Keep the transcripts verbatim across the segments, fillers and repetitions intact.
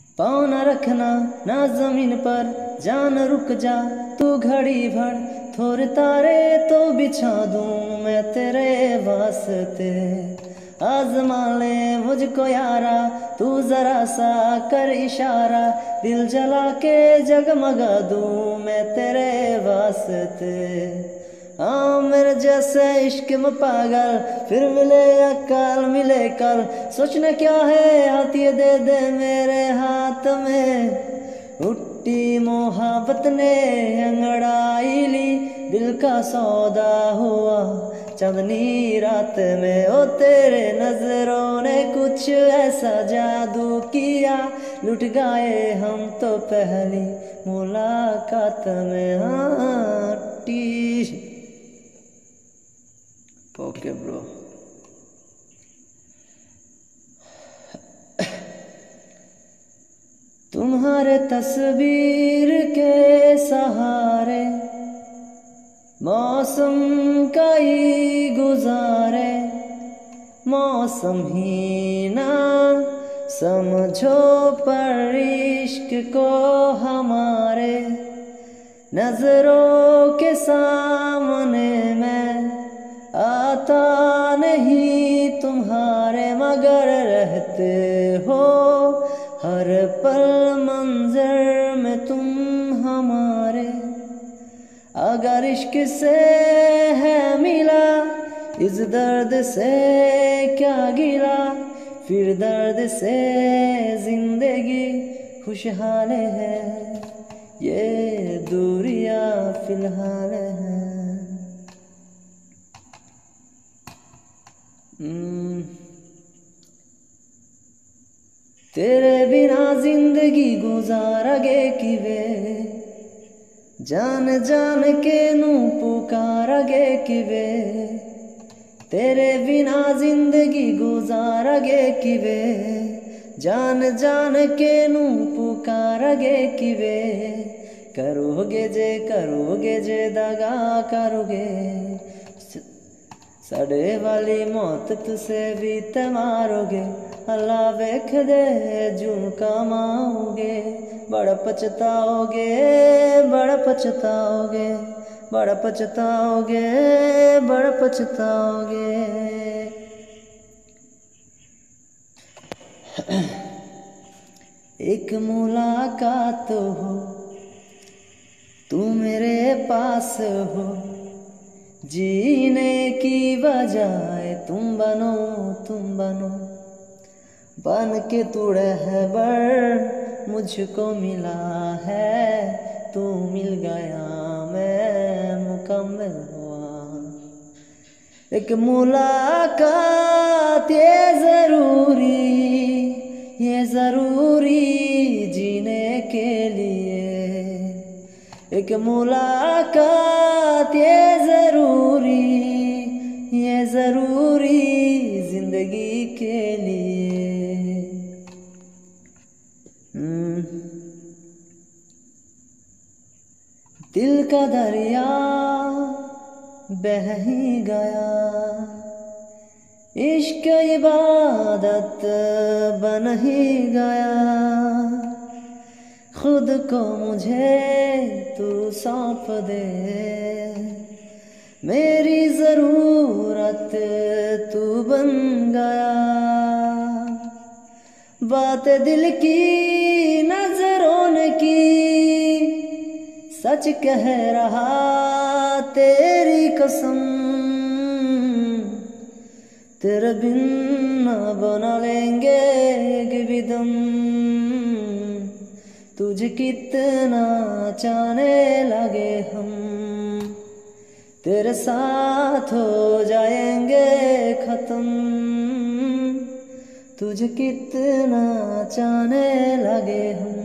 पाँव न रखना ना जमीन पर, जान रुक जा तू घड़ी भर, थोड़े तारे तो बिछा दूं मैं तेरे वास्ते। आजमा ले मुझको यारा तू जरा सा कर इशारा, दिल जला के जगमगा दूं मैं तेरे वास्ते। हाँ मेरे जैसे इश्क में पागल, फिर मिले अक्ल मिले कल, सोचना क्या है हाथ ये दे दे मेरे हाथ में। उठी मोहब्बत ने अंगड़ाई ली, दिल का सौदा हुआ चांदनी रात में। ओ तेरे नजरों ने कुछ ऐसा जादू किया, लुट गए हम तो पहली मुलाकात में। हाँ टी ओके ब्रो। तुम्हारे तस्वीर के सहारे मौसम कई गुजारे, मौसम ही ना समझो पर इश्क को हमारे। नजरों के सामने मैं आता नहीं तुम्हारे, मगर रहते हो हर पल मंजर में तुम हमारे। अगर इश्क से है मिला इस दर्द से क्या गिला, फिर दर्द से जिंदगी खुशहाल है, ये दूरियां फिलहाल है। तेरे बिना जिंदगी गुजारगे किवे, जान जान के नू पुकारगे किवे। तेरे बिना जिंदगी गुजारगे किवे, जान जान के नू पुकारगे किवे। करोगे जे करोगे जे दगा करोगे, सड़े वाली मौत तुसे भी ते मारोगे। अल्लाह वेख दे जूं कमाओगे, बड़ा पछताओगे बड़ा पछताओगे, बड़ा पछताओगे बड़ा पछताओगे। एक मुलाकात हो तू मेरे पास हो, जीने की बजाय तुम बनो तुम बनो। बन के तू रहबर मुझको मिला है, तू मिल गया मैं मुकम्मल हुआ। एक मुलाकात ये ज़रूरी ये ज़रूरी जीने के लिए। एक मुलाकात ये ज़रूरी ये ज़रूरी जिंदगी के लिए। दिल का दरिया बह ही गया, इश्क इबादत बन ही गया। खुद को मुझे तू सौंप दे, मेरी ज़रूरत तू बन गया। बात दिल की नजरों ने की, सच कह रहा तेरी कसम। तेरे बिन ना बना लेंगे एक भी दम, तुझे कितना चाहने लगे हम। तेरे साथ हो जाएंगे खत्म, तुझे कितना चाहने लगे हम।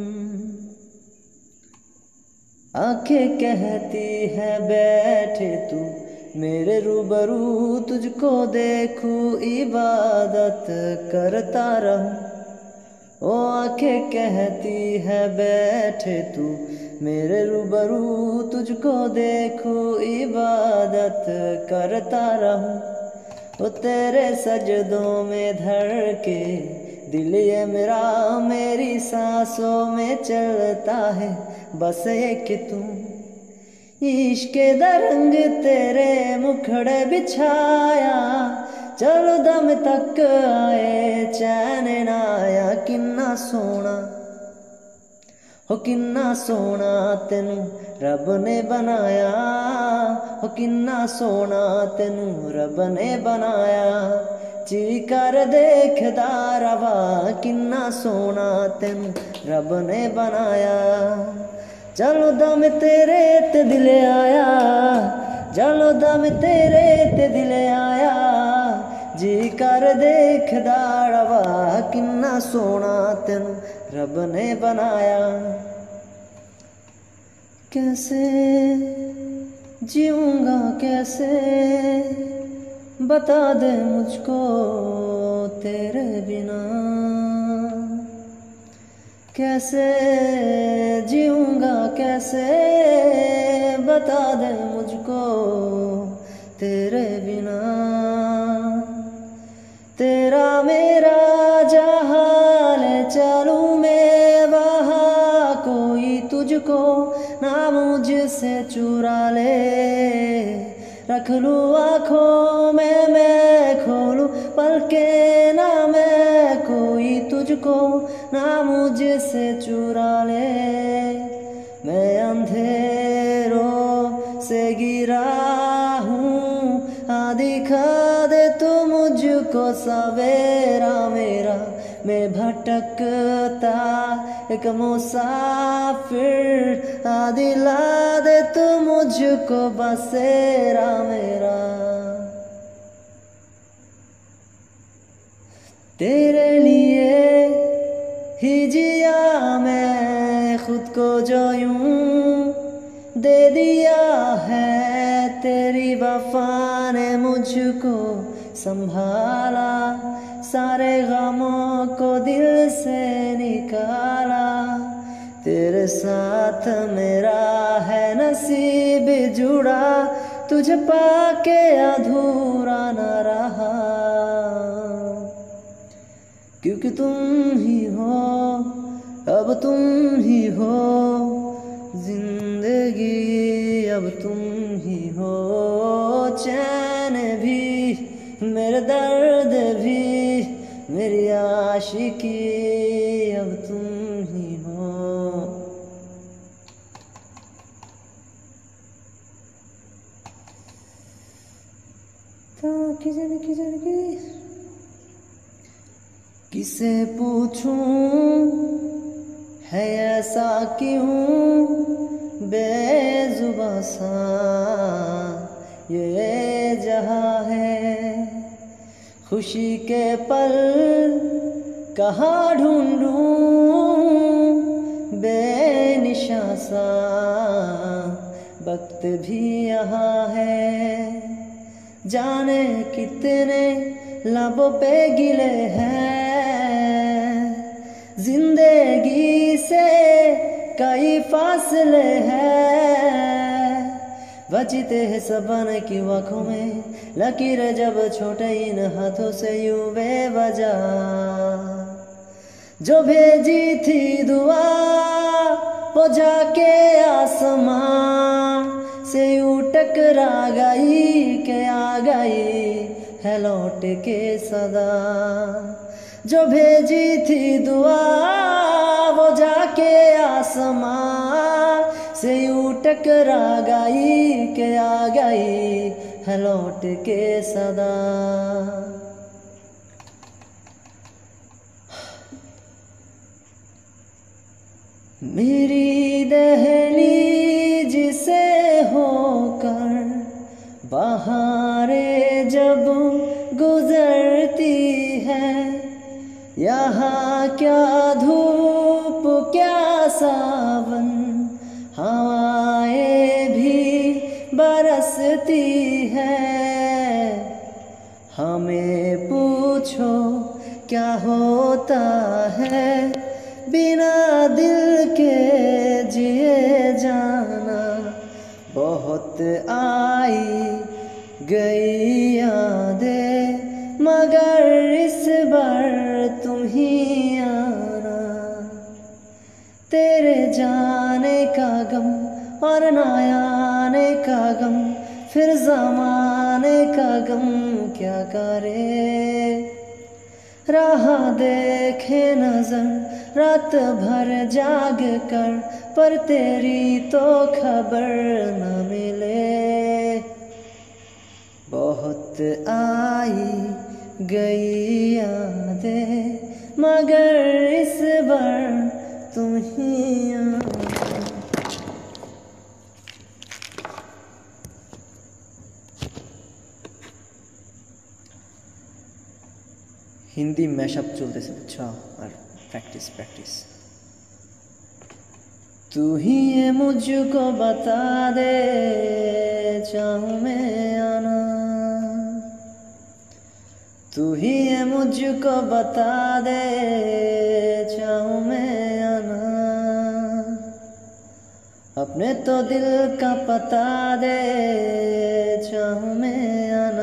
आंखें कहती है बैठे तू मेरे रूबरू, तुझको देखूं इबादत करता रहूं। ओ आंखें कहती है बैठे तू मेरे रूबरू, तुझको देखूं इबादत करता रहूं। ओ तेरे सजदों में धर के दिल ये मेरा मेरी सांसों में चलता है बस एक तू। इश्क दा रंग तेरे मुखड़े बिछाया, चलो दम तक आए चैन ना आया। किन्ना सोना हो किन्ना सोना तेनू रब ने बनाया, हो किन्ना सोना तेनू रब ने बनाया। जी कर देखदा रवा किन्ना सोना तेनू रब ने बनाया। चलो दम तेरे ते दिल आया, चलो दम तेरे ते दिल आया। जी कर देखदा रवा किन्ना सोना तेनू रब ने बनाया। कैसे जीऊँगा कैसे बता दे मुझको तेरे बिना। कैसे जीऊँगा कैसे बता दे मुझको तेरे बिना। तेरा मेरा जहाँ ले चलूँ मैं वहाँ कोई तुझको ना मुझसे चुरा ले। रख लूँ आँखों में मैं खोलूँ पलके ना मैं कोई तुझको ना मुझसे चुरा ले। मैं अंधेरों से गिरा हूँ आ दिखा दे तू मुझको सवेरा मेरा। मैं भटकता एक मुसाफिर आ दिला दे तू मुझको बसेरा मेरा। तेरे लिए ही जिया मैं खुद को जो यूं दे दिया है। तेरी वफा ने मुझको संभाला, सारे गमों को दिल से निकाला। तेरे साथ मेरा है नसीब जुड़ा, तुझे पाके अधूरा न रहा। क्योंकि तुम ही हो अब तुम ही हो जिंदगी, अब तुम ही हो चैन भी मेरे दर्द भी मेरी आशिकी, अब तुम ही हो। तो किजन किजन की किसे पूछूं है ऐसा क्यों बेजुबां सा ये जहां है। खुशी के पल कहाँ ढूंढूं बेनिशां सा वक्त भी यहाँ है। जाने कितने लबों पे गिले हैं, जिंदगी से कई फासले हैं। बचते हैं सबन की आँखों में लकीरें जब छोटे इन हाथों से यूं बेवजह। जो भेजी थी दुआ वो जाके आसमां से यूं टकरा गई के आ गई है लौट के सदा। जो भेजी थी दुआ वो जाके आसमां से यूं टकरा गई के आ गई है लौट के सदा। मेरी दहलीज से होकर बहारें जब गुजरती है, यहाँ क्या धूप क्या सावन हवाएं भी बरसती है। हमें पूछो क्या होता है बिना दिल के जिए जाना। बहुत आई गई यादें मगर इस बार तुम ही बार ना आने का गम, फिर ज़माने का गम क्या करे। राह देखे नजर रात भर जाग कर, पर तेरी तो खबर न मिले। बहुत आई गई यादें, मगर इस बार तुम ही आए। हिंदी मैशअप चलते अच्छा और प्रैक्टिस प्रैक्टिस। तू ही ये मुझको बता दे, चाहूँ मैं आना। तू ही ये मुझको बता दे, चाहूँ मैं आना। अपने तो दिल का पता दे, चाहूँ मैं आना।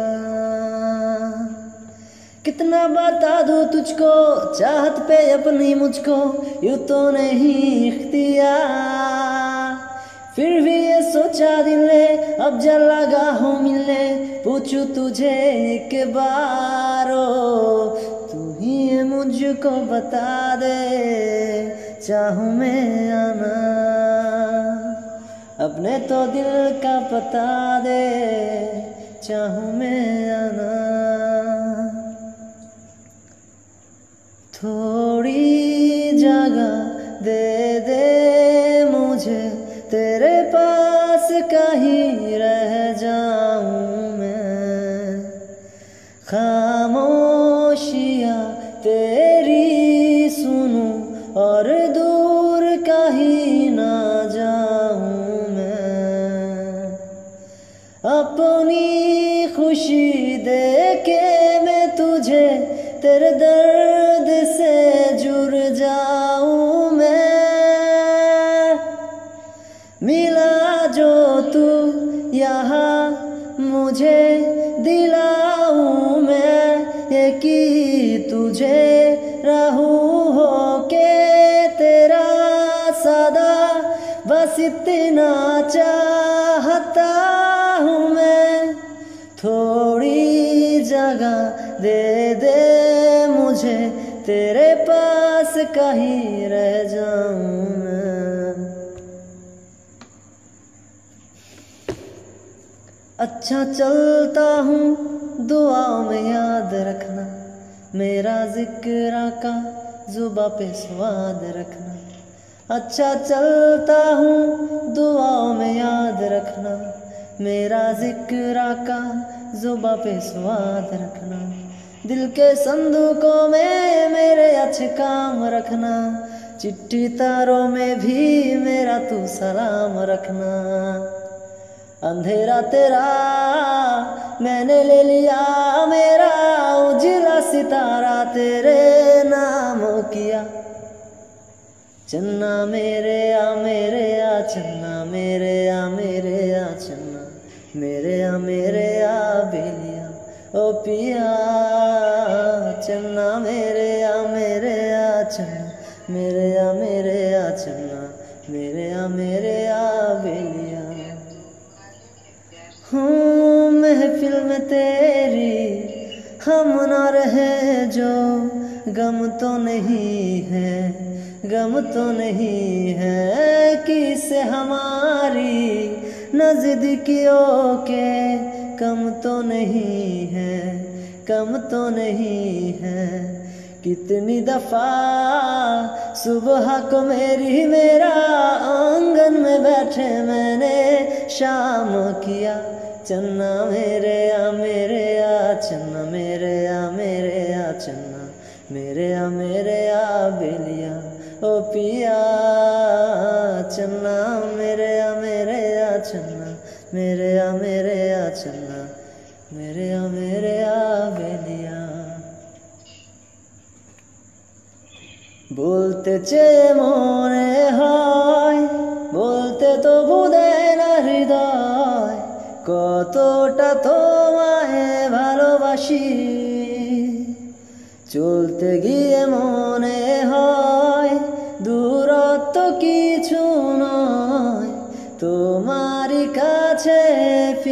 कितना बता दूँ तुझको चाहत पे अपनी मुझको, यूँ तो नहीं इख्तियार। फिर भी ये सोचा दिल ने अब जल लगा हो मिलने, पूछूं तुझे एक बार ओ। तू ही ये मुझको बता दे, चाहूँ मैं आना। अपने तो दिल का पता दे, चाहूँ मैं आना। थोड़ी जगह दे दे मुझे, तेरे पास कहीं रह जाऊं मैं। खामोशियाँ तेरी सुनूं और दूर कहीं ना जाऊं मैं। अपनी खुशी दे के मैं तुझे तेरे दर्द से जुड़ जाऊं मैं। मिला जो तू यहाँ मुझे दिलाऊं मैं, ये कि तुझे रहूं हो के तेरा सदा, बस इतना चाहता हूँ मैं। थोड़ी जगह दे दे मुझे, तेरे पास कहीं रह जाऊं मैं। अच्छा चलता हूँ दुआओं में याद रखना, मेरा जिक्र का जुबा पे स्वाद रखना। अच्छा चलता हूँ दुआओं में याद रखना, मेरा जिक्र का जुबा पे स्वाद रखना। दिल के संदूकों में मेरे अच्छे काम रखना, चिट्ठी तारों में भी मेरा तू सलाम रखना। अंधेरा तेरा मैंने ले लिया, मेरा उजला सितारा तेरे नाम किया। चन्ना मेरे आ मेरे आ चन्ना मेरे आ मेरे आ चन्ना मेरे आ मेरे आ बेलिया ओ पिया। चन्ना मेरे आ मेरे आ चन्ना मेरे आ मेरे आ चन्ना मेरे आ मेरे आ बेलिया। हूँ महफिल में तेरी हम ना रहे जो, गम तो नहीं है गम तो नहीं है किसे हमारी नज़दीकियों के, कम तो नहीं है कम तो नहीं है। कितनी दफ़ा सुबह को मेरी मेरा आंगन में बैठे मैंने शाम किया। चन्ना मेरे आ मेरे आ चन्ना मेरे आ मेरे आ चन्ना मेरे आ मेरे आ बेलिया ओ पिया। चन्ना मेरे आ मेरे आ चन्ना मेरे आ मेरे आ चन्ना मेरे आ मेरे आ बेलिया। बोलते चे मने হয় বলতে তো বুঝে না হৃদয়, কতটা তোমায় ভালোবাসি। চলতে গিয়ে মনে হয় দূরত্ব কিছু নয়, তো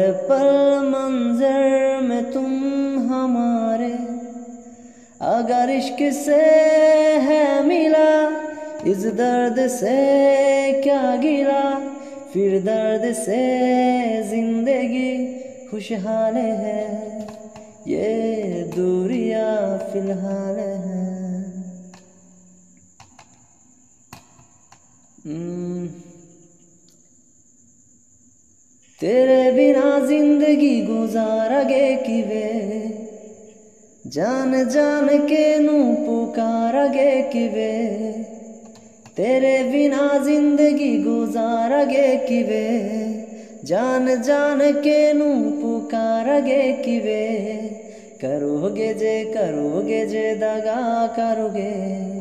पल मंजर में तुम हमारे। अगर इश्क से है मिला इस दर्द से क्या गिला, फिर दर्द से जिंदगी खुशहाल है, ये दूरियां फिलहाल है। तेरे बिना जिंदगी गुजारगे किवे, जान जान के नू पुकारगे किवे। तेरे बिना जिंदगी गुजारगे किवे, जान जान के नू पुकारगे किवे। करोगे जे करोगे जे दगा करोगे,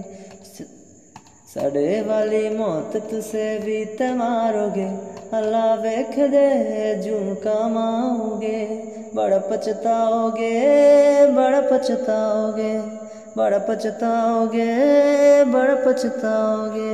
सड़े वाली मौत तुसे भी ते मारोगे। अल्लाह वेख दे जूं कमाओगे, बड़ा पछताओगे बड़ा पछताओगे, बड़ा पछताओगे बड़ा पछताओगे।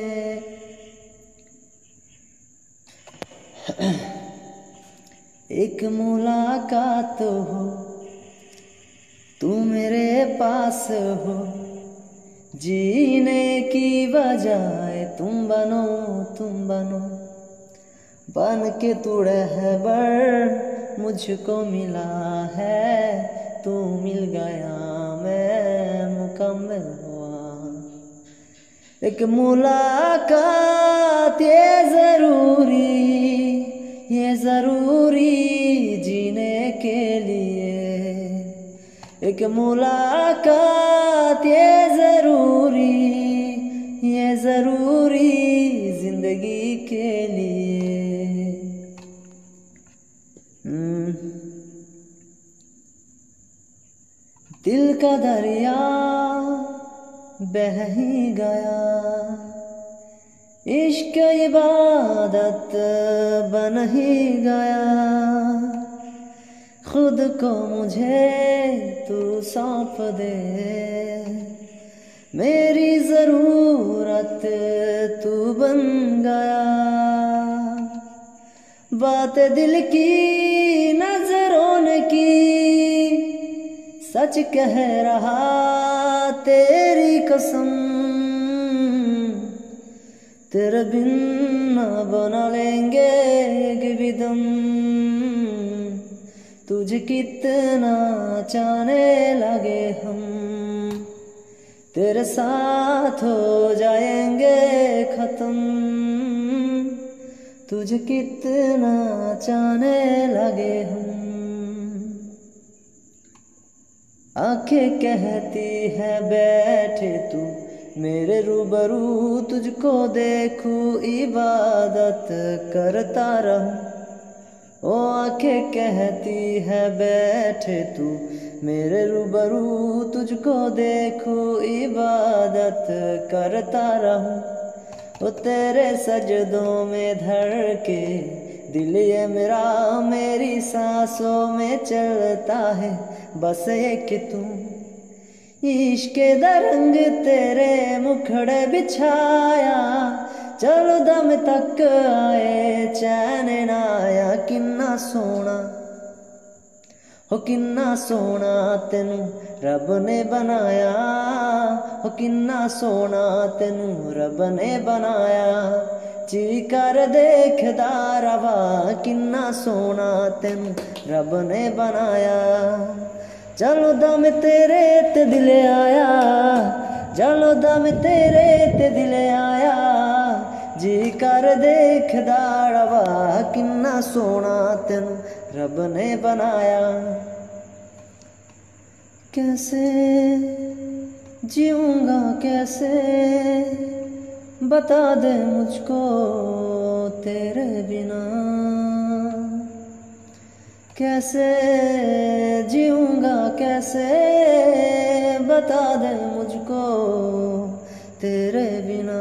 एक मुलाकात हो तू मेरे पास हो, जीने की बजाय तुम बनो तुम बनो। बन के तू रहबर मुझको मिला है, तू मिल गया मैं मुकम्मल हुआ। एक मुलाकात ये ज़रूरी ये ज़रूरी जीने के लिए। एक मुलाकात ये ज़रूरी ये ज़रूरी जिंदगी के लिए। दिल का दरिया बह ही गया, इश्क इबादत बन ही गया। खुद को मुझे तू सौंप दे, मेरी ज़रूरत तू बन गया। बात दिल की नजरों ने की, सच कह रहा तेरी कसम। तेरे बिन ना बना लेंगे एक भी दम, तुझे कितना चाहने लगे हम। तेरे साथ हो जाएंगे खत्म, तुझे कितना चाहने लगे हम। आंखें कहती है बैठे तू मेरे रूबरू, तुझको देखूं इबादत करता रहूं। ओ आंखें कहती है बैठे तू मेरे रूबरू, तुझको देखूं इबादत करता रहूं। ओ तेरे सजदों में धड़ के दिल ये मेरा, मेरी सांसों में चलता है बस एक तू। इश्क दरंग तेरे मुखड़े बिछाया, चलो दम तक आए चैन ना आया। किन्ना सोना हो किन्ना सोना तेनू रब ने बनाया, हो किन्ना सोना तेनू रब ने बनाया। जी कर देखदा रवा किन्ना सोना तेनू रब ने बनाया। चलो दम तेरे ते दिल आया, चलो दम तेरे ते दिल आया। जी कर देखदा रवा किन्ना सोना तेनू रब ने बनाया। कैसे जीऊँगा कैसे बता दे मुझको तेरे बिना। कैसे जीऊँगा कैसे बता दे मुझको तेरे बिना।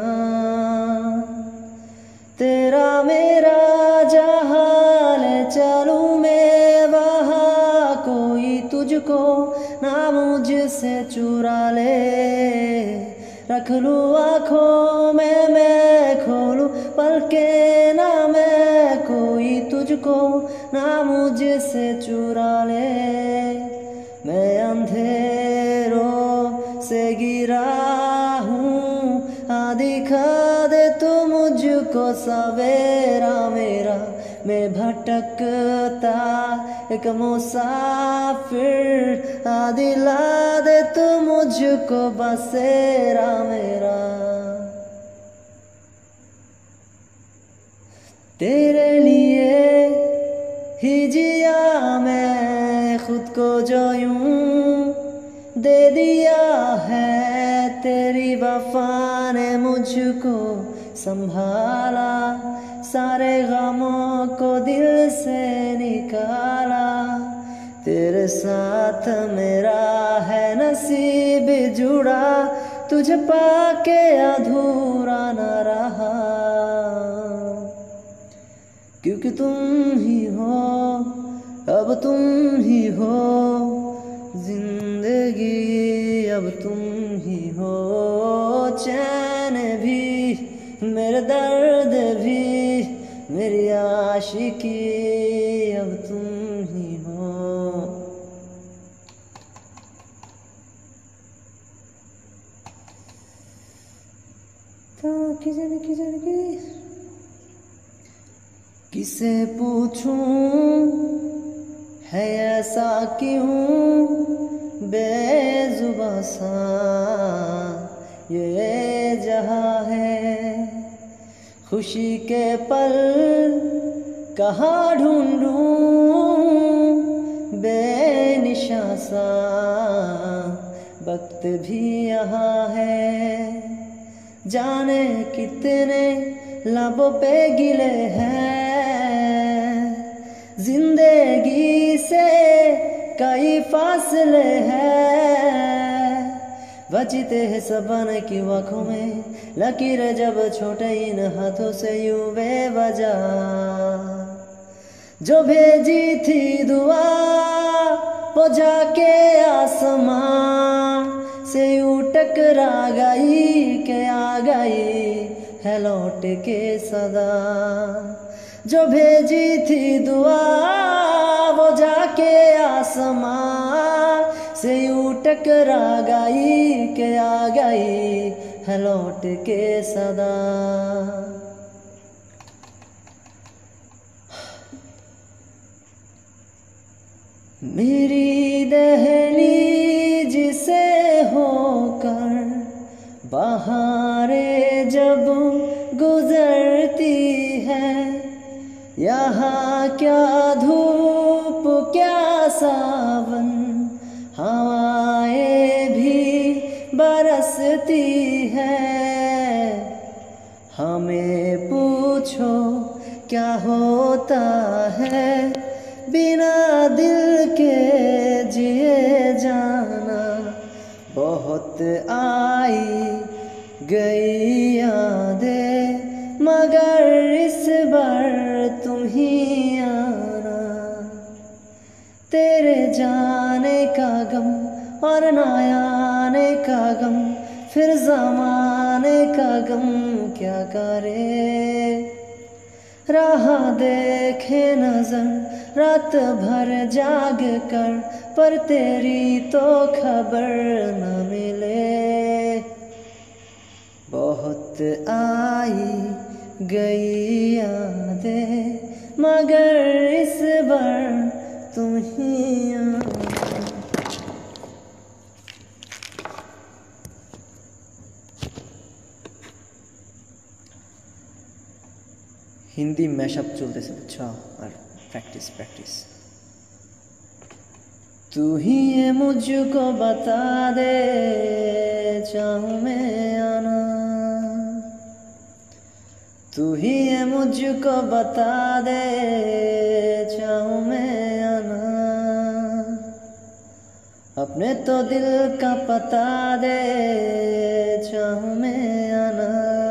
तेरा मेरा जहाँ ले चलूँ मैं वहाँ, कोई तुझको ना मुझसे चुरा ले। रख लूँ आँखों में मैं खोलूँ पलके ना मैं, कोई तुझको ना से चुरा ले। मैं अंधेरों से गिरा हूँ, आ दिखा दे तू मुझको सवेरा मेरा। मैं भटकता एक मुसाफिर, आ दिला दे तू मुझको बसेरा मेरा। तेरे लिए ही जिया मैं खुद को जो यूं दे दिया है, तेरी वफा ने मुझको संभाला। सारे गमों को दिल से निकाला, तेरे साथ मेरा है नसीब जुड़ा। तुझे पाके अधूरा न रहा, क्योंकि तुम ही हो, अब तुम ही हो जिंदगी, अब तुम ही हो चैन भी, मेरे दर्द भी, मेरी आशिकी, अब तुम ही हो। तो किसी किसी की किसे पूछूं है ऐसा क्यों बेजुबां सा ये जहां है। खुशी के पल कहाँ ढूंढूं बेनिशां सा वक्त भी यहाँ है। जाने कितने लबों पे गिले हैं, जिंदगी से कई फासले हैं। बचते हैं सबन की आँखों में लकीरें जब छोटे इन हाथों से यूं बेवजह। जो भेजी थी दुआ वो जाके आसमां से यूं टकरा गई के आ गई है लौट के सदा। जो भेजी थी दुआ वो जाके आसमां से यूं टकरा गई के आ गई है लौट के सदा। मेरी दहलीज से होकर बहारें जब गुजरती है, यहाँ क्या धूप क्या सावन हवाएं भी बरसती है। हमें पूछो क्या होता है बिना दिल के जिए जाना। बहुत आई गई यादें मगर इस बार तुम ही आना। तेरे जाने का गम और ना आने का गम, फिर ज़माने का गम क्या करे। राह देखे नजर रात भर जाग कर, पर तेरी तो खबर न मिले। बहुत आई गई यादें मगर इस बार तुम ही आना। हिंदी मैशअप चलते सब अच्छा और प्रैक्टिस प्रैक्टिस। तू ही ये मुझको बता दे चाहूँ मैं आना। तू ही ये मुझको बता दे चाहूँ मैं आना। अपने तो दिल का पता दे चाहूँ मैं आना।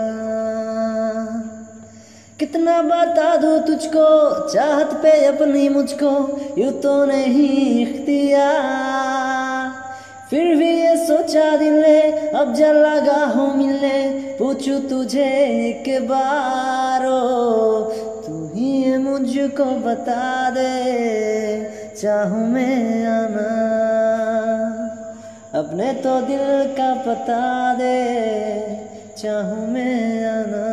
कितना बता दूँ तुझको चाहत पे अपनी मुझको, यूँ तो नहीं इख्तियार। फिर भी ये सोचा दिल ने अब जल लगा हो मिलने, पूछूं तुझे एक बार ओ तू ही मुझको बता दे, चाहूँ मैं आना, अपने तो दिल का पता दे, चाहूँ मैं आना।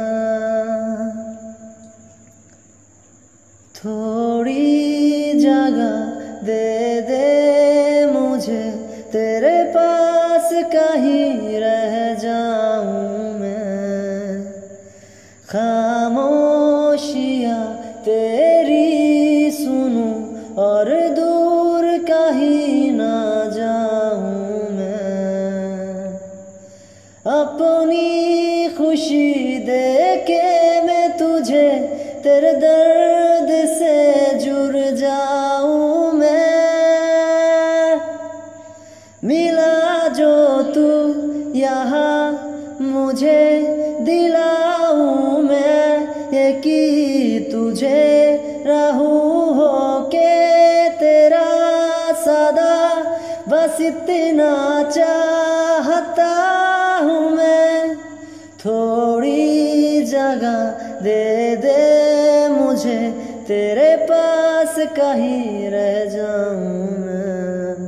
थोड़ी जगह दे दे मुझे, तेरे पास कहीं रह जाऊं मैं, खामोशियाँ तेरी सुनूं और दूर कहीं ना जाऊं मैं। अपनी खुशी दे के मैं तुझे तेरे दर्द से जुड़ जाऊं मैं। मिला जो तू यहाँ मुझे दिलाऊं मैं, ये कि तुझे रहूं हो के तेरा सदा, बस इतना चाहता हूँ मैं। थोड़ी जगह दे दे मुझे, तेरे पास कहीं रह जाऊं मैं।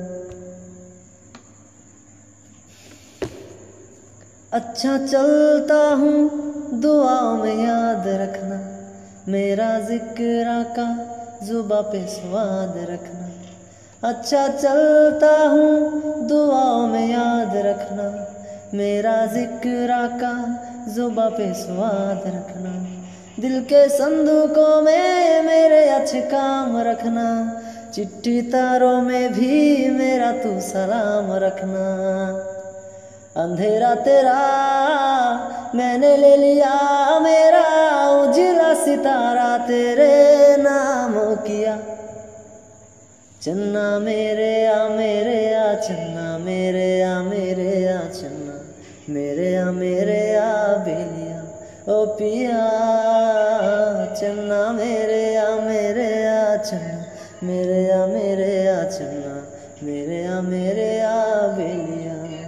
अच्छा चलता हूँ दुआओं में याद रखना, मेरा जिक्र का जुबा पे स्वाद रखना। अच्छा चलता हूँ दुआओं में याद रखना, मेरा जिक्र का जुबा पे स्वाद रखना। दिल के संदूकों में मेरे अच्छे काम रखना, चिट्ठी तारों में भी मेरा तू सलाम रखना। अंधेरा तेरा मैंने ले लिया, मेरा उजला सितारा तेरे नाम किया। चन्ना मेरे आ मेरे आ चन्ना मेरे आ मेरे आ चन्ना मेरे आ मेरे आ बेलिया ओ पिया। चन्ना मेरे आ मेरे आ चन्ना मेरे आ मेरे आ चन्ना मेरे आ मेरे आ बेलिया।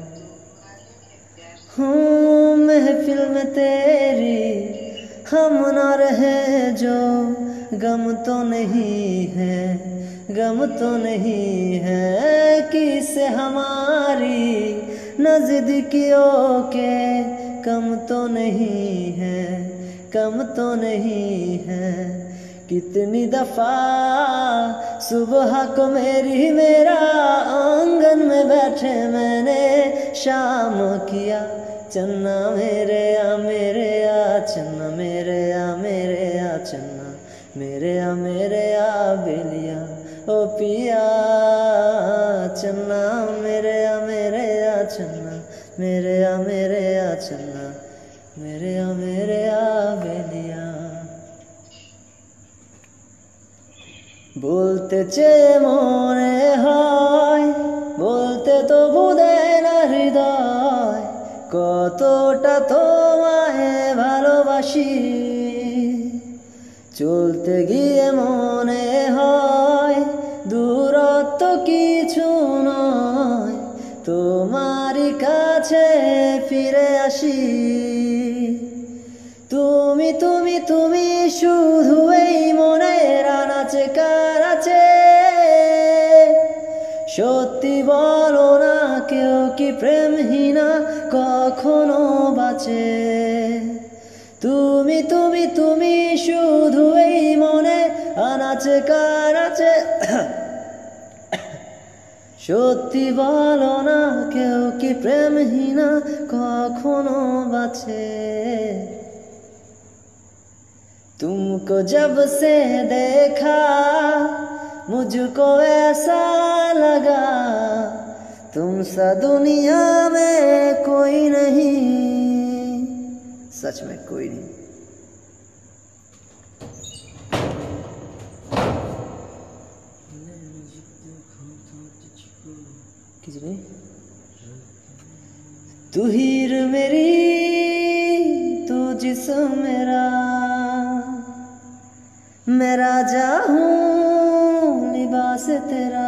हूँ महफिल में तेरी हम ना रहे जो, गम तो नहीं है गम तो नहीं है किसे हमारी नज़दीकियों के, कम तो नहीं है कम तो नहीं है। कितनी दफ़ा सुबह को मेरी मेरा आंगन में बैठे मैंने शाम किया। चन्ना मेरे आ मेरे आ चन्ना मेरे आ मेरे आ चन्ना मेरे आ मेरे आ बेलिया ओ पिया। चन्ना मेरे आ मेरे आ चन्ना मेरे आ मेरे आ चन्ना मेरे आ मेरे आ बेलिया। बोलते चे মনে হয়, বলতে তো বোধে না হৃদয়, কতটা তোমায় ভালোবাসি। চলতে গিয়ে মনে হয় দূরত্ব কিছু নয়, তোমারই কাছে ফিরে আসি। তুমি তুমি তুমি শুধু এই মনের আনাচে কানাচে, সত্যি বলো না কেউ কি প্রেমহীনা কখনো বাঁচে। তুমি তুমি তুমি শুধু এই মনে আনাচে কানাচে, সত্যি বলো না কেউ কি প্রেমহীনা কখনো বাঁচে। तुमको जब से देखा मुझको ऐसा लगा, तुम सा दुनिया में कोई नहीं, सच में कोई नहीं। तू हीर मेरी तू जिस्म मेरा, मैं राजा हूँ लिबास तेरा।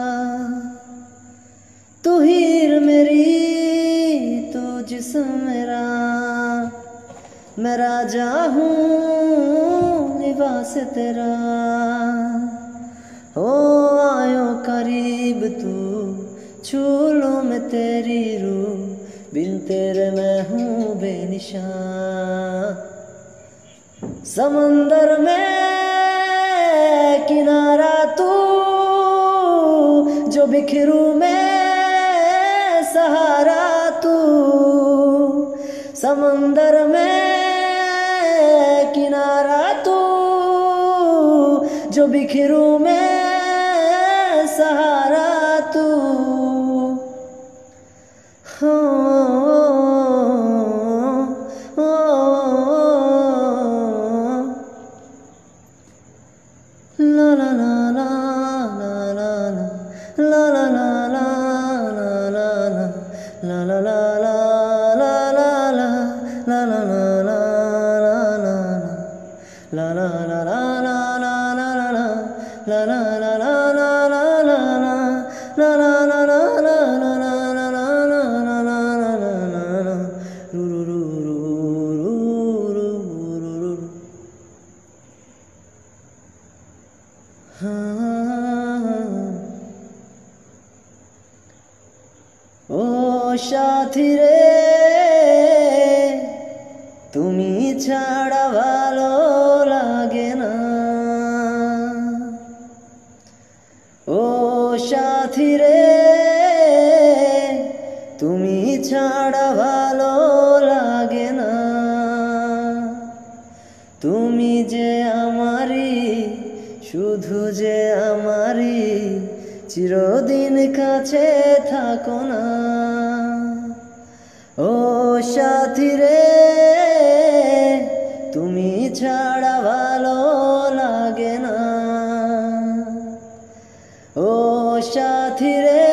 तू हीर मेरी तू जिस्म मेरा, मैं राजा हूँ लिबास तेरा। ओ आयो करीब तू, छू लूं मैं तेरी रूह, बिन तेरे मैं हूँ बेनिशान। समंदर में किनारा तू, जो बिखरूं मैं सहारा तू। समंदर में किनारा तू, जो बिखरूं मैं सहारा तू। हो ला ला ला ला ला ला ला ला ला ला ला ला ला ओ সাথী রে তুমি ছাড়া ভালো লাগে না। ও সাথী রে তুমি ছাড়া ভালো লাগে না। তুমি যে আমারি, শুধু যে আমারি, চিরদিন কাছে থাকো না। ও সাথী রে তুমি ছাড়া ভালো লাগে না। ও সাথী রে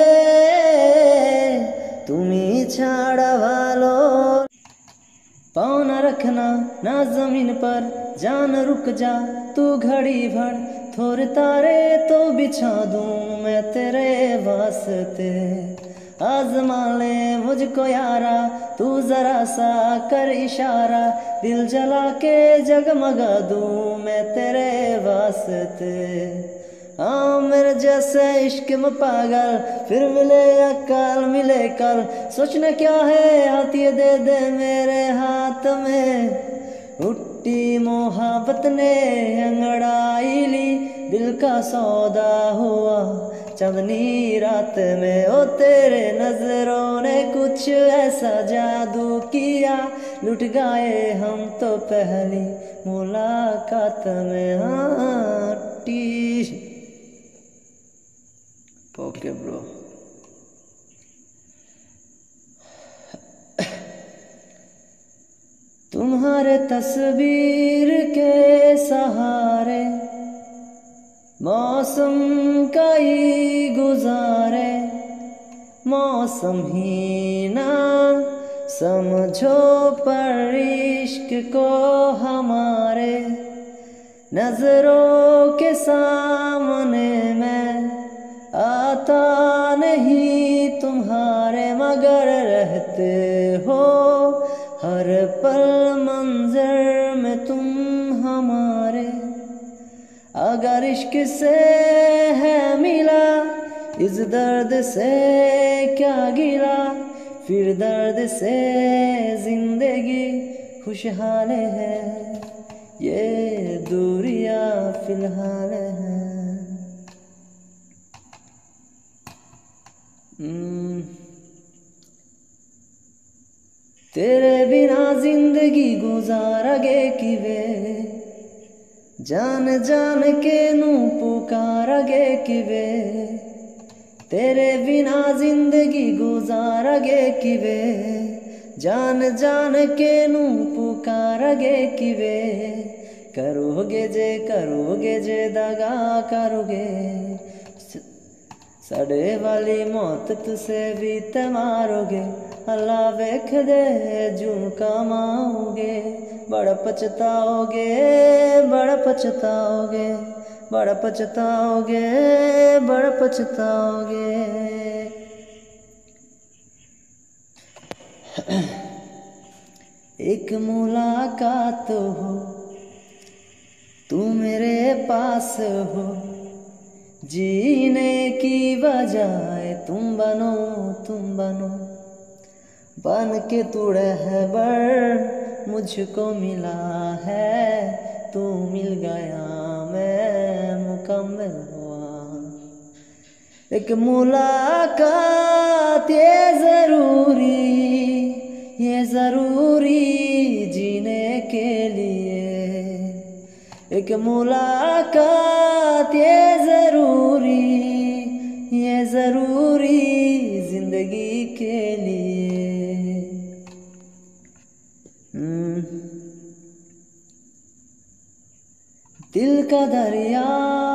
তুমি ছাড়া ভালো। पाँव न रखना ना जमीन पर, जान रुक जा तू घड़ी भर, थोड़े तारे तो बिछा दूं मैं तेरे वास्ते। आज़मा ले मुझको यारा, तू जरा सा कर इशारा, दिल जला के जगमगा दूं मैं तेरे वास्ते। हाँ मेरे जैसे इश्क में पागल, फिर मिले या कल मिले कल, सोचना क्या है हाथ ये दे दे मेरे हाथ में। उठी मोहब्बत ने अंगड़ाई ली, दिल का सौदा हुआ चांदनी रात में। ओ तेरे नजरों ने कुछ ऐसा जादू किया, लुट गए हम तो पहली मुलाकात में। हाँ टी ओके ब्रो। तुम्हारे तस्वीर के सहारे मौसम कई गुजारे, मौसम ही ना समझो पर इश्क को हमारे। नजरों के सामने मैं आता नहीं तुम्हारे, मगर रहते हो हर पल मंजर में तुम हमारे। अगर इश्क से है मिला इस दर्द से क्या गिला, फिर दर्द से जिंदगी खुशहाल है, ये दूरियां फिलहाल है। तेरे बिना जिंदगी गुजारगे किवे, जान जान के नू पुकारगे किवे। तेरे बिना जिंदगी गुजारगे किवे, जान जान के नू पुकारगे किवे। करोगे जे करोगे जे दगा करोगे, सड़े वाली मौत तुसे भी ते मारोगे। अल्लाह वेख दे जूं कमाओगे, बड़ा पछताओगे बड़ा पछताओगे, बड़ा पछताओगे बड़ा पछताओगे। एक मुलाकात हो, तू मेरे पास हो, जीने की बजाय तुम बनो, तुम बनो। बन के तू रहबर मुझको मिला है, तू मिल गया मैं मुकम्मल हुआ। एक मुलाकात ये ज़रूरी, ये ज़रूरी जीने के लिए। एक मुलाकात ये ज़रूरी, ये ज़रूरी ज़िंदगी के लिए। दिल का दरिया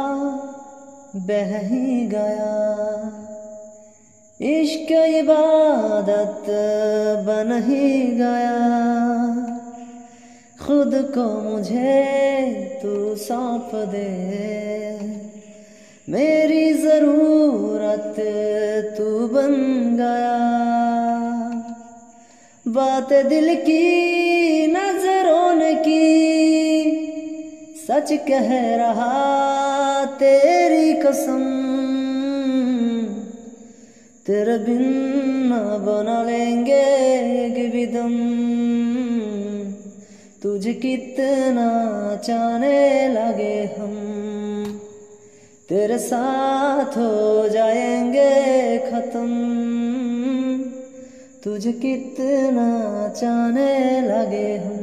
बह ही गया, इश्क इबादत बन ही गया। खुद को मुझे तू सौंप दे, मेरी ज़रूरत तू बन गया। बात दिल की नजरों ने की, सच कह रहा तेरी कसम। तेरे बिन ना बना लेंगे एक भी दम। तुझे कितना चाहने लगे हम, तेरे साथ हो जाएंगे खत्म। तुझे कितना चाहने लगे हम।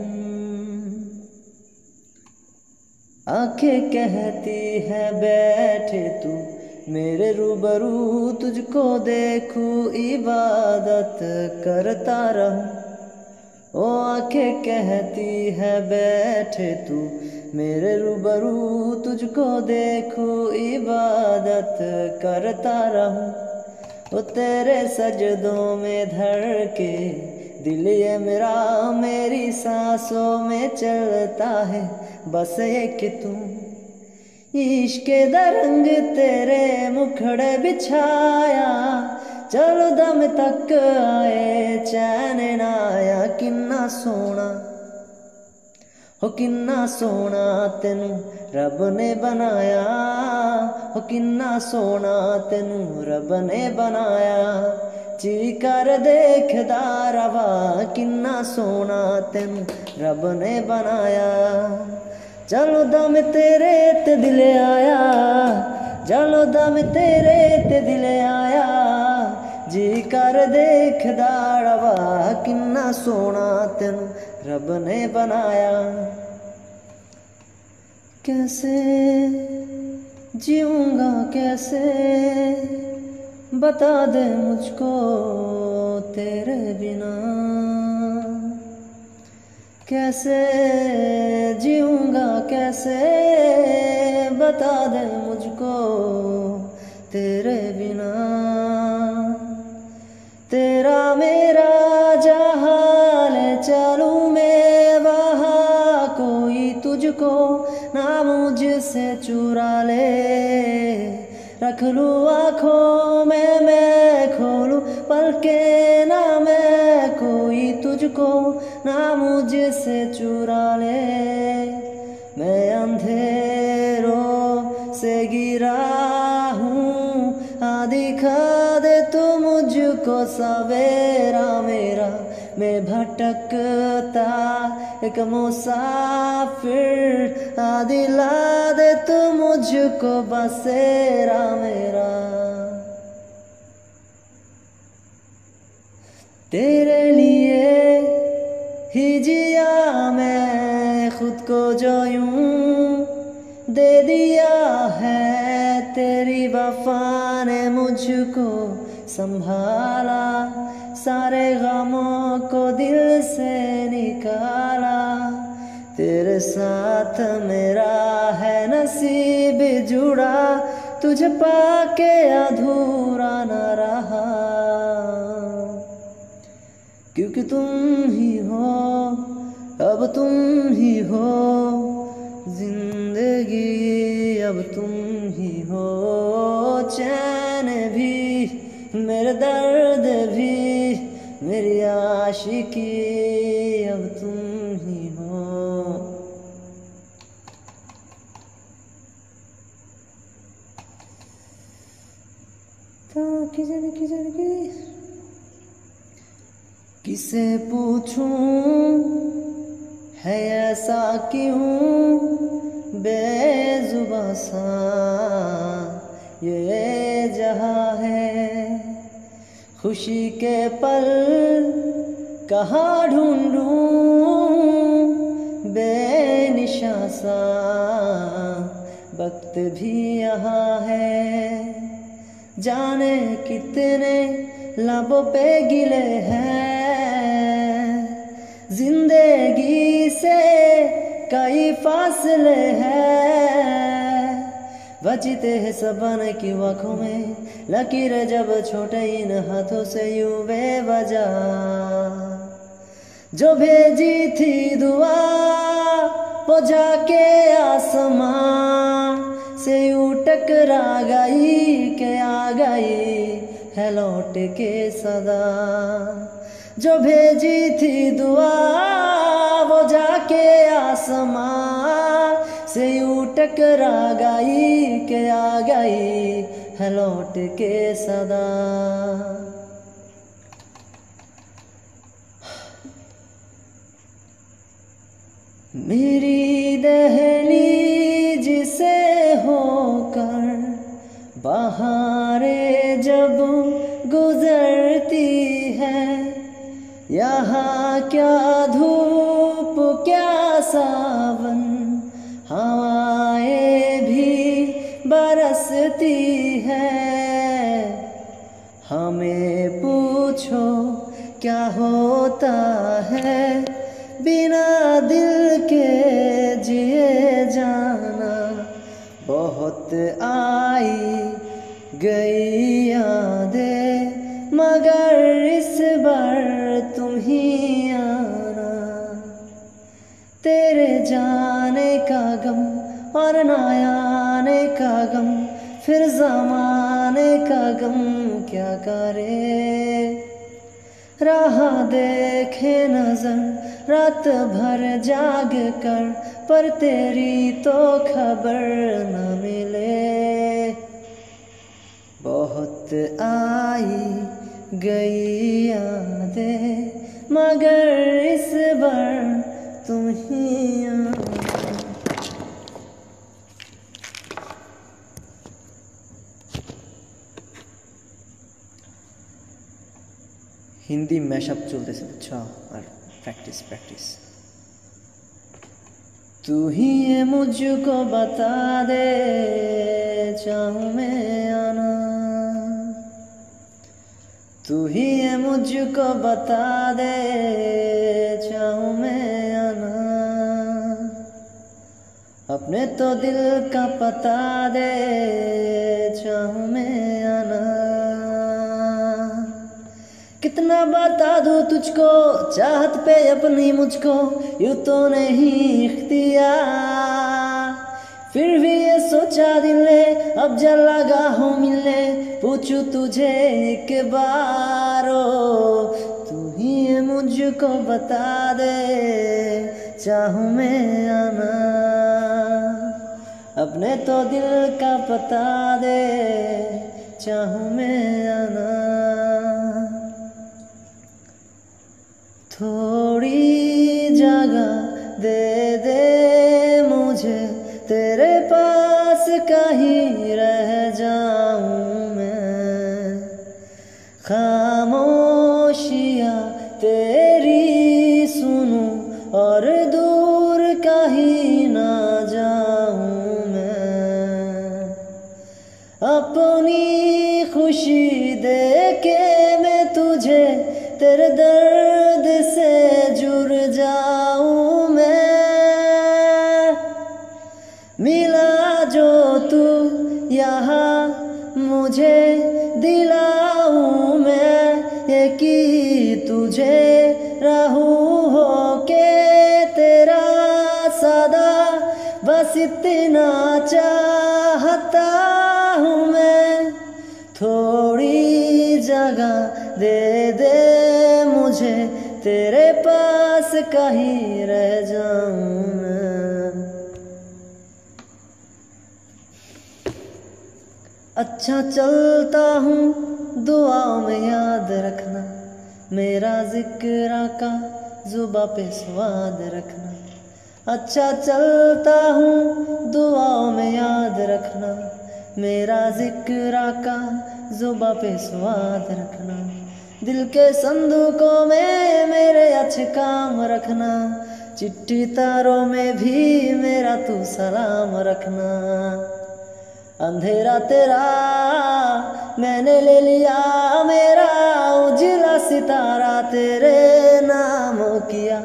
आंखें कहती है बैठे तू मेरे रूबरू, तुझको देखूं इबादत करता रहूं। ओ आंखें कहती है बैठे तू मेरे रूबरू, तुझको देखूं इबादत करता रहूं। ओ तेरे सजदों में धड़ के दिल ये मेरा, मेरी सांसों में चलता है बस एक तू। इश्क दरंग तेरे मुखड़े बिछाया, चलो दम तक आए चैन ना आया। किन्ना सोना हो, किन्ना सोना तेनू रब ने बनाया। हो किन्ना सोना तेनू रब ने बनाया। जी कर देखदा रवा, किन्ना सोना तेनू रब ने बनाया। चलो दम तेरे ते दिल आया, चलो दम तेरे ते दिल आया। जी कर देखदा रवा, किन्ना सोना तेनू रब ने बनाया। कैसे जीऊँगा कैसे, बता दे मुझको तेरे बिना। कैसे जीऊँगा कैसे, बता दे मुझको तेरे बिना। तेरा मेरा जहाँ ले चलूँ मैं वहाँ, कोई तुझको ना मुझसे चुरा ले। रख लूँ आँखों में मैं खोलूँ पलकें ना मैं, कोई तुझको ना मुझसे चुरा ले। मैं अंधेरों से गिरा हूँ, आ दिखा दे तू मुझको सवेरा मेरा। मैं भटकता एक मुसाफिर, आ दिला दे तू मुझको बसेरा मेरा। तेरे लिए ही जिया मैं खुद को जो यूं, दे दिया है तेरी वफा ने मुझको संभाला। सारे गमों को दिल से निकाला। तेरे साथ मेरा है नसीब जुड़ा, तुझे पाके अधूरा न रहा। क्योंकि तुम ही हो, अब तुम ही हो जिंदगी, अब तुम ही हो चैन भी, मेरे दर्द भी, मेरी आशिकी अब तुम जानकी जानकी किसे पूछूं है ऐसा क्यों बेजुबां सा ये जहां है। खुशी के पल कहाँ ढूंढूं बेनिशां सा वक्त भी यहाँ है। जाने कितने लबों पे गिले हैं जिंदगी से कई फासले हैं। बचते हैं सबन की आँखों में लकीरें जब छोटे इन हाथों से यूं बेवजह जो भेजी थी दुआ वो जाके आसमां से यूं टकरा गई के आ गई है लौट के सदा। जो भेजी थी दुआ वो जाके आसमां से यूं टकरा गई के आ गई है लौट के सदा। मेरी दहलीज से होकर बहारें जब गुजरती है यहाँ क्या धूप क्या सावन हवाएं भी बरसती है। हमें पूछो क्या होता है बिना दिल के जिए जाना। बहुत आई गई यादें मगर इस बार तुम ही आना। तेरे जाने का गम और ना आने का गम फिर ज़माने का गम क्या करे। राह देखे नजर रात भर जाग कर पर तेरी तो खबर न मिले। बहुत आई गई यादें मगर इस बार तुम ही आना। हिंदी मैशअप चलते अच्छा और प्रैक्टिस प्रैक्टिस। तू ही ये मुझको बता दे चाहूँ मैं आना। तू ही ये मुझको बता दे चाहूँ मैं आना। अपने तो दिल का पता दे चाहूँ मैं आना। कितना बता दूँ तुझको चाहत पे अपनी मुझको यूँ तो नहीं इख्तियार। फिर भी ये सोचा दिल ने अब जल लगा हो मिलने पूछूं तुझे एक बार। ओ तू ही ये मुझको बता दे चाहूँ मैं आना। अपने तो दिल का पता दे चाहूँ मैं आना। थोड़ी जगह दे दे मुझे तेरे पास कहीं रह जाऊं मैं। खामोशियाँ तेरी सुनूं और दूर कहीं ना जाऊं मैं। अपनी खुशी दे के मैं तुझे तेरे दर्द से जुड़ जाऊं मैं। मिला जो तू यहाँ मुझे दिलाऊं मैं ये कि तुझे रहूं हो के तेरा सदा। बस इतना चाहता हूँ मैं। थोड़ी जगह दे दे मुझे तेरे पास कहीं रह जाऊं मैं। अच्छा चलता हूँ दुआओं में याद रखना, मेरा जिक्र का जुबा पे स्वाद रखना। अच्छा चलता हूँ दुआओं में याद रखना, मेरा जिक्र का जुबा पे स्वाद रखना। दिल के संदूकों में मेरे अच्छे काम रखना, चिट्ठी तारों में भी मेरा तू सलाम रखना। अंधेरा तेरा मैंने ले लिया, मेरा उजला सितारा तेरे नाम किया।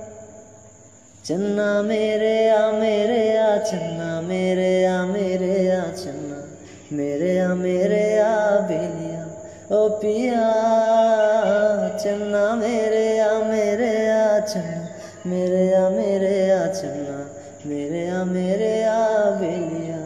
चन्ना मेरे आ मेरे आ चन्ना मेरे आ मेरे आ चन्ना मेरे आ मेरे आ बेलिया ओ पिया। चन्ना मेरे आ मेरे आ चन्ना मेरे आ मेरे आ चन्ना मेरे आ मेरे आ बेलिया।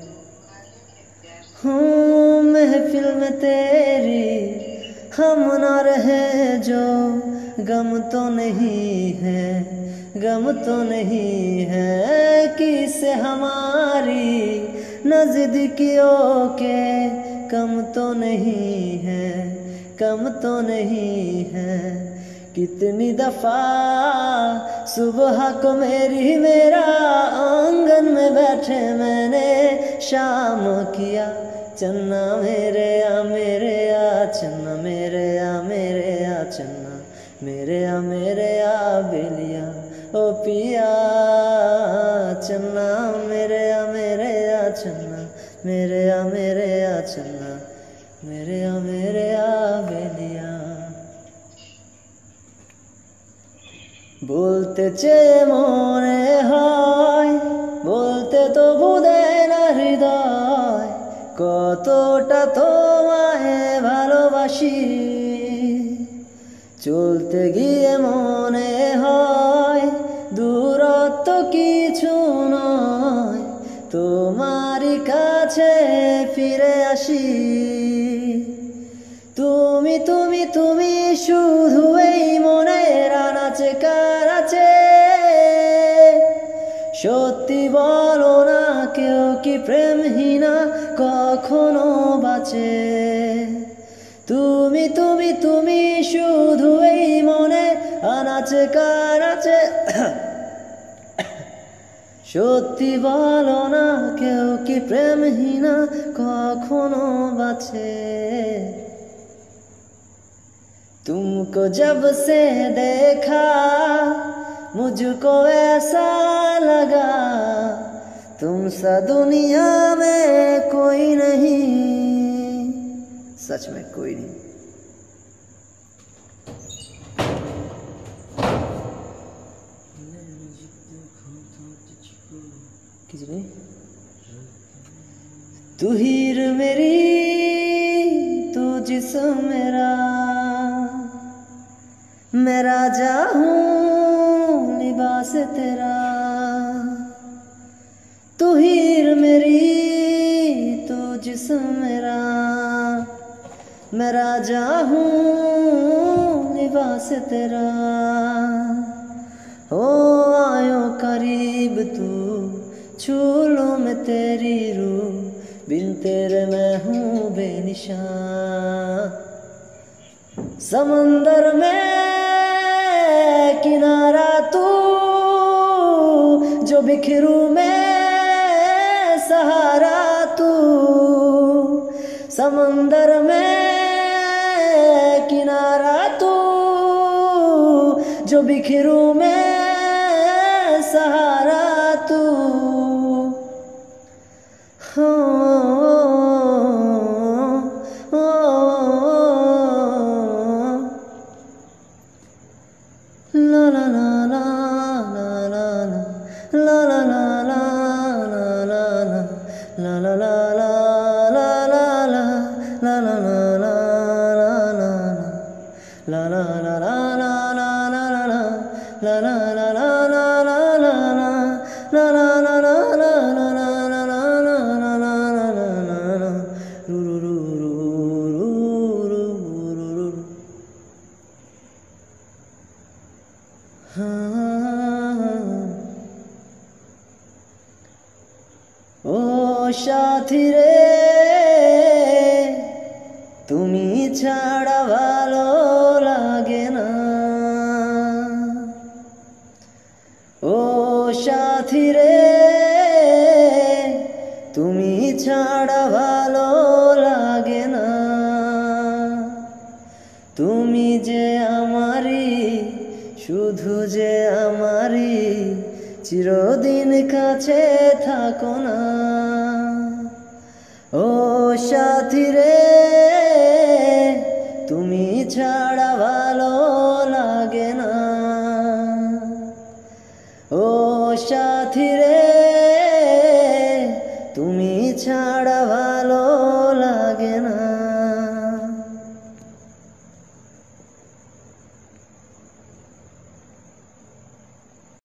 हूँ महफिल में तेरी हम ना रहे जो, गम तो नहीं है गम तो नहीं है किसे हमारी नज़दीकियों के, कम तो नहीं है कम तो नहीं है। कितनी दफ़ा सुबह को मेरी मेरा आंगन में बैठे मैंने शाम किया। चन्ना मेरे आ मेरे आ चन्ना मेरे आ मेरे आ चन्ना मेरे आ मेरे आ बेलिया ओ पिया। चन्ना मेरे आ मेरे आ चन्ना मेरे आ मेरे आ चन्ना मेरे आ मेरे आ बेलिया। बोलते चे मने হয় বলতে তো বুঝে না হৃদয়, কতটা তোমায় ভালোবাসি। চলতে গিয়ে মনে হয় দূরত্ব কিছু নয়, তোমারই কাছে ফিরে আসি। তুমি তুমি তুমি শুধু এই মনের আনাচে কানাচে, সত্যি বলো না কেউ কি প্রেমহীনা কখনো বাঁচে। তুমি তুমি তুমি শুধু এই মনে আনাচে কানাচে, সত্যি বলো না কেউ কি প্রেমহীনা কখনো বাঁচে। तुमको जब से देखा मुझको ऐसा लगा, तुम सा दुनिया में कोई नहीं, सच में कोई नहीं। किसने तू हीर मेरी तू जिस्म मेरा, मैं राजा हूँ लिबास तेरा। तू हीर मेरी तू जिस्म मेरा, मैं राजा हूँ लिबास तेरा। ओ आयो करीब तू छू लूं मैं तेरी रूह, बिन तेरे मैं हूँ बेनिशान। समंदर में किनारा तू, जो बिखरू में सहारा तू। समंदर में किनारा तू, जो बिखरू में सहारा तू। हो la la la la la la la la la la la la la la la ओ साथी रे তুমি ছাড়া ভালো লাগে না। ও সাথী রে, তুমি ছাড়া ভালো লাগে না। তুমি যে আমারই, শুধু যে আমারই, চিরদিন কাছে থাকো না। ও সাথী রে, তুমি ছাড়া ভালো লাগে না। ও সাথী রে।